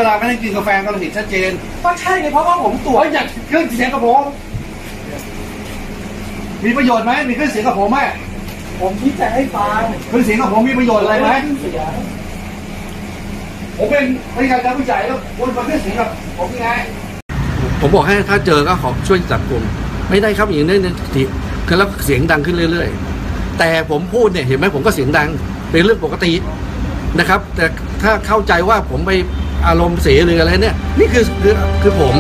เวลาไม่ได้กินกาแฟก็เห็นชัดเจนก็ใช่ไงเพราะว่าผมตรวจอย่างเครื่องเสียงกับผมมีประโยชน์ไหมมีเครื่องเสียงกับผมไหมผมชี้แจงให้ฟังเครื่องเสียงกับผมมีประโยชน์อะไรไหมผมเป็นพนักงานการวิจัยแล้วคุณมาเครื่องเสียงกับผมยังไงผมบอกให้ถ้าเจอก็ขอช่วยจับกลุ่มไม่ได้ครับอย่างนี้ทีคือแล้วเสียงดังขึ้นเรื่อยๆแต่ผมพูดเนี่ยเห็นไหมผมก็เสียงดังเป็นเรื่องปกตินะครับแต่ถ้าเข้าใจว่าผมไปอารมณ์เสียหรืออะไรเนี่ยนี่คือผม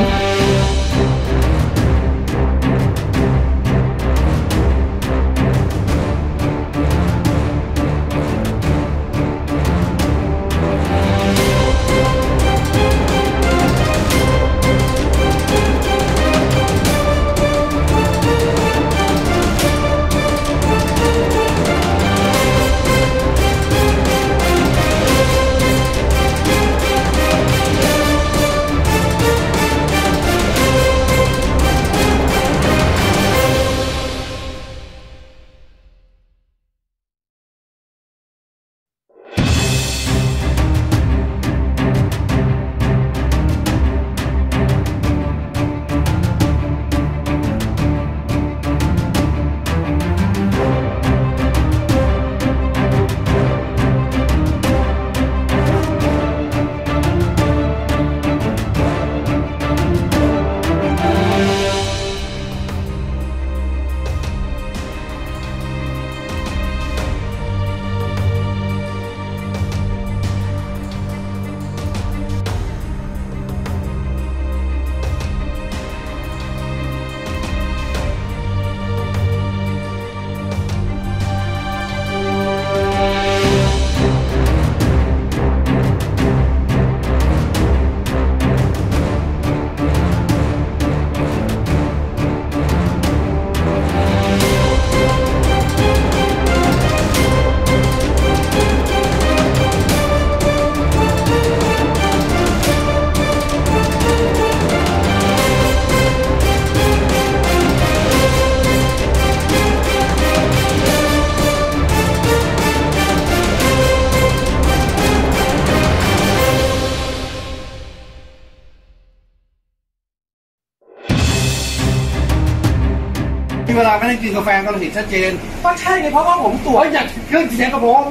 เวลาไม่ได้กินกาแฟก็เห็นชัดเจนก็ใช่ไงเพราะว่าผมตรวจอย่างเครื่องเสียงกับผม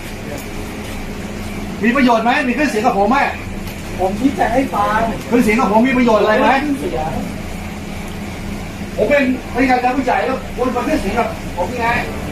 มีประโยชน์ไหมมีเครื่องเสียงกับผมไหมผมชี้แจงให้ฟังเครื่องเสียงกับผมมีประโยชน์อะไรไหมผมเป็นพนักงานการวิจัยแล้วคุณมาเครื่องเสียงกับผมยังไง